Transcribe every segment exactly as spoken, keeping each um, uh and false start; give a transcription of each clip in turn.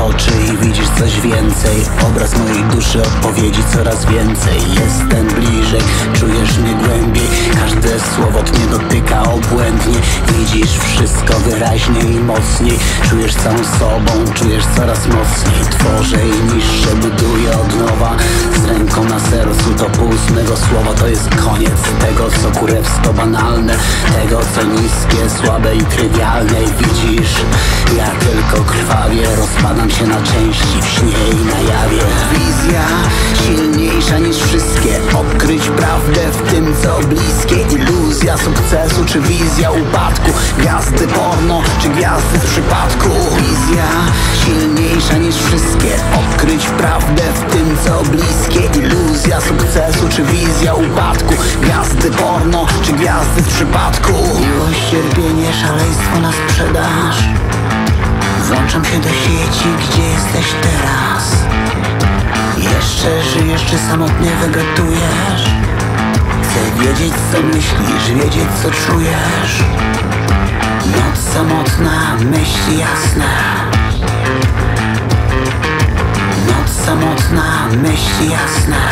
oczy i widzisz coś więcej. Obraz mojej duszy, odpowiedzi coraz więcej. Jestem bliżej, czujesz mnie głębiej. Każde słowo mnie dotyka obłędnie. Widzisz wszystko wyraźnie i mocniej. Czujesz całą sobą, czujesz coraz mocniej. Tworzę i niszczę, buduję od nowa. Z ręką na sercu to puls mego słowa. To jest koniec tego, co kurewsko banalne, tego, co niskie, słabe i trywialne. I widzisz, ja tylko krwawię. Rozpadam się na części w śnie i na jawie. Wizja silniejsza niż wszystkie. Odkryć prawdę w tym, co bliskie. Iluzja sukcesu czy wizja upadku. Gwiazdy porno czy gwiazdy z przypadku. Wizja silniejsza niż wszystkie. Odkryć prawdę w tym, co bliskie. Iluzja sukcesu czy wizja upadku. Gwiazdy porno czy gwiazdy z przypadku. Miłość, cierpienie, szaleństwo na sprzedaż. Włączam się do sieci, gdzie jesteś teraz. Jeszcze żyjesz, czy samotnie wegetujesz? Chcę wiedzieć, co myślisz, wiedzieć, co czujesz. Noc samotna, myśli jasne. Noc samotna, myśli jasne.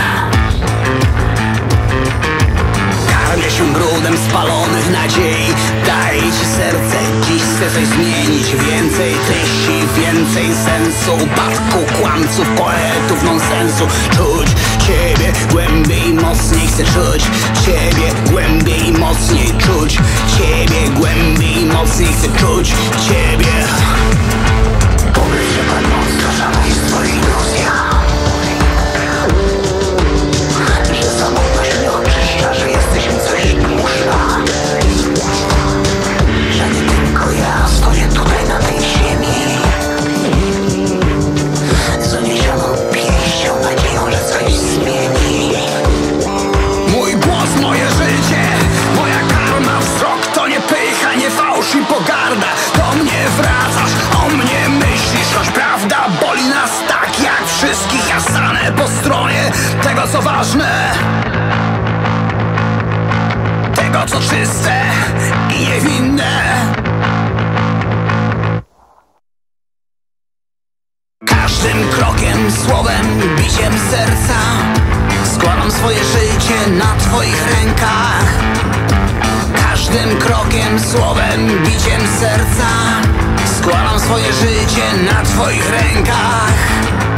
Karmię się brudem spalonych nadziei. Daję ci serce, dziś chcę coś zmienić. Więcej treści, więcej sensu. Upadku kłamców, poetów, nonsensu. Czuć ciebie głębiej, mocniej. Chcę czuć ciebie głębiej, mocniej. Czuć ciebie głębiej, mocniej. Chcę czuć ciebie. Powiedz, że tak mocno szaleństwo i iluzja. Że samotność mnie oczyszcza, że jesteś mi coś dłuższa. Że nie tylko ja stoję tutaj na tej ziemi z uniesioną pięścią, nadzieją, że coś zmieni. Mój głos, moje życie, moja karma. Wzrok to nie pycha, nie fałsz i pogarda. Do mnie wracasz, o mnie myślisz. Choć prawda boli nas tak jak wszystkich. Ja stanę po stronie tego, co ważne, tego, co czyste i niewinne. Każdym krokiem, słowem, biciem serca składam swoje życie na twoich rękach. Każdym krokiem, słowem, biciem serca składam swoje życie na twoich rękach.